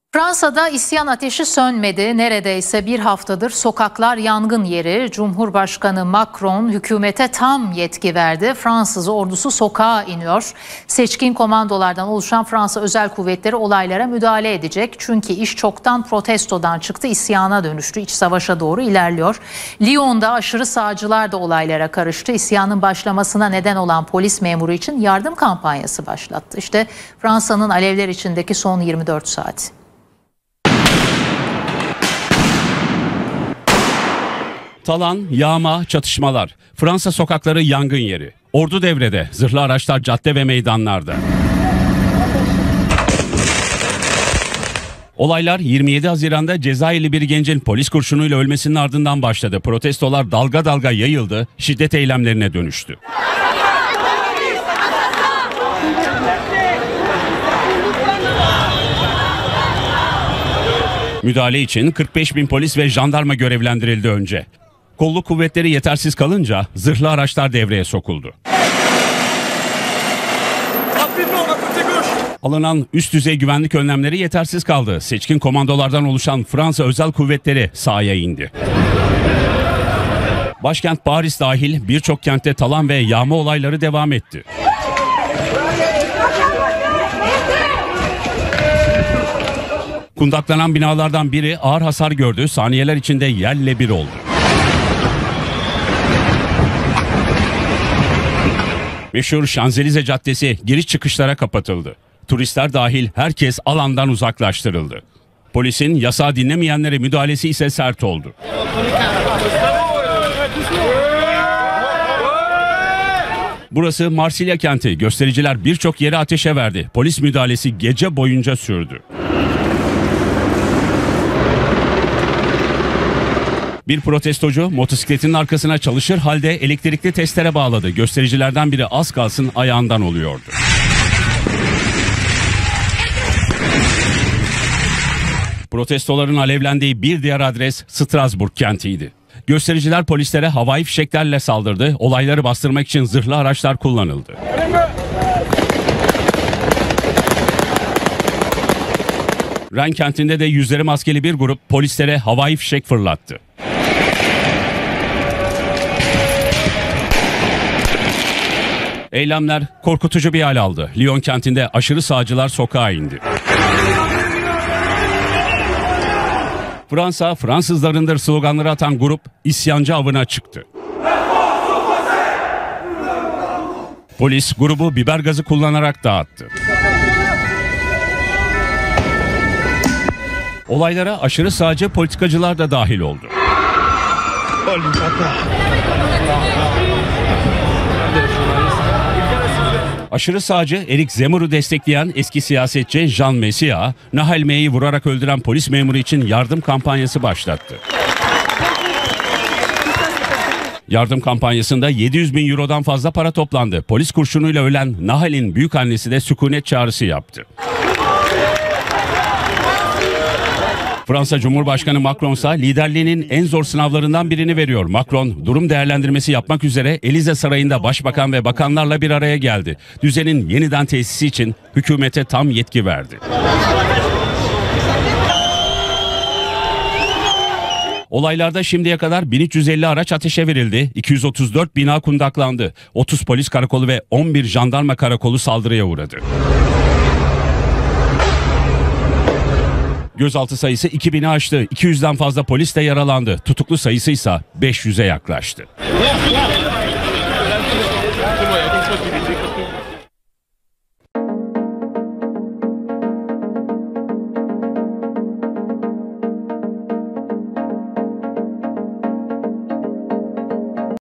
Fransa'da isyan ateşi sönmedi. Neredeyse bir haftadır sokaklar yangın yeri. Cumhurbaşkanı Macron hükümete tam yetki verdi. Fransız ordusu sokağa iniyor. Seçkin komandolardan oluşan Fransa Özel Kuvvetleri olaylara müdahale edecek. Çünkü iş çoktan protestodan çıktı, isyana dönüştü. İç savaşa doğru ilerliyor. Lyon'da aşırı sağcılar da olaylara karıştı. İsyanın başlamasına neden olan polis memuru için yardım kampanyası başlattı. İşte Fransa'nın alevler içindeki son 24 saat. Talan, yağma, çatışmalar. Fransa sokakları yangın yeri. Ordu devrede, zırhlı araçlar cadde ve meydanlarda. Olaylar 27 Haziran'da Cezayirli bir gencin polis kurşunuyla ölmesinin ardından başladı. Protestolar dalga dalga yayıldı, şiddet eylemlerine dönüştü. Müdahale için 45.000 polis ve jandarma görevlendirildi önce. Kolluk kuvvetleri yetersiz kalınca zırhlı araçlar devreye sokuldu. Alınan üst düzey güvenlik önlemleri yetersiz kaldı. Seçkin komandolardan oluşan Fransa Özel Kuvvetleri sahaya indi. Başkent Paris dahil birçok kentte talan ve yağma olayları devam etti. Kundaklanan binalardan biri ağır hasar gördü, saniyeler içinde yerle bir oldu. Meşhur Şanzelize Caddesi giriş çıkışlara kapatıldı. Turistler dahil herkes alandan uzaklaştırıldı. Polisin yasağı dinlemeyenlere müdahalesi ise sert oldu. Burası Marsilya kenti. Göstericiler birçok yere ateşe verdi. Polis müdahalesi gece boyunca sürdü. Bir protestocu motosikletinin arkasına çalışır halde elektrikli testere bağladı. Göstericilerden biri az kalsın ayağından oluyordu. Protestoların alevlendiği bir diğer adres Strasbourg kentiydi. Göstericiler polislere havai fişeklerle saldırdı. Olayları bastırmak için zırhlı araçlar kullanıldı. Rennes kentinde de yüzleri maskeli bir grup polislere havai fişek fırlattı. Eylemler korkutucu bir hal aldı. Lyon kentinde aşırı sağcılar sokağa indi. Fransa, Fransızlarındır sloganları atan grup isyancı avına çıktı. Polis grubu biber gazı kullanarak dağıttı. Olaylara aşırı sağcı politikacılar da dahil oldu. Aşırı sağcı Eric Zemmour'u destekleyen eski siyasetçi Jean Messia, Nahel Mey'i vurarak öldüren polis memuru için yardım kampanyası başlattı. Yardım kampanyasında 700.000 eurodan fazla para toplandı. Polis kurşunuyla ölen Nahel'in büyükannesi de sükunet çağrısı yaptı. Fransa Cumhurbaşkanı Macron ise liderliğinin en zor sınavlarından birini veriyor. Macron durum değerlendirmesi yapmak üzere Élysée Sarayı'nda başbakan ve bakanlarla bir araya geldi. Düzenin yeniden tesisi için hükümete tam yetki verdi. Olaylarda şimdiye kadar 1350 araç ateşe verildi, 234 bina kundaklandı, 30 polis karakolu ve 11 jandarma karakolu saldırıya uğradı. Gözaltı sayısı 2000'i aştı. 200'den fazla polis de yaralandı. Tutuklu sayısı ise 500'e yaklaştı.